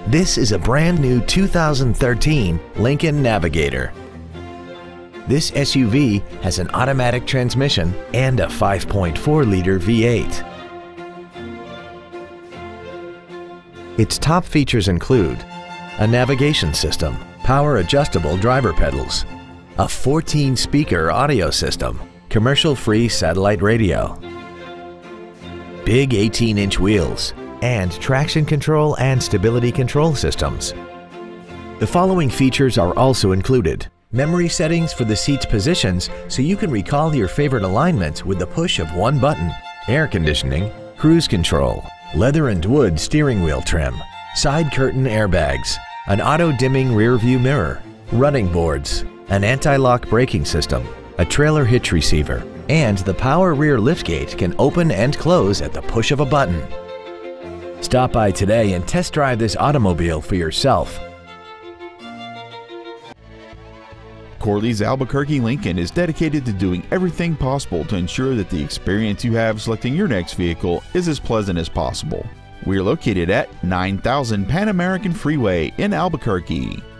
This is a brand new 2013 Lincoln Navigator. This SUV has an automatic transmission and a 5.4-liter V8. Its top features include a navigation system, power-adjustable driver pedals, a 14-speaker audio system, commercial-free satellite radio, big 18-inch wheels, and traction control and stability control systems. The following features are also included: memory settings for the seat's positions so you can recall your favorite alignments with the push of one button, air conditioning, cruise control, leather and wood steering wheel trim, side curtain airbags, an auto-dimming rear-view mirror, running boards, an anti-lock braking system, a trailer hitch receiver, and the power rear liftgate can open and close at the push of a button. Stop by today and test drive this automobile for yourself. Corley's Albuquerque Lincoln is dedicated to doing everything possible to ensure that the experience you have selecting your next vehicle is as pleasant as possible. We are located at 9000 Pan American Freeway in Albuquerque.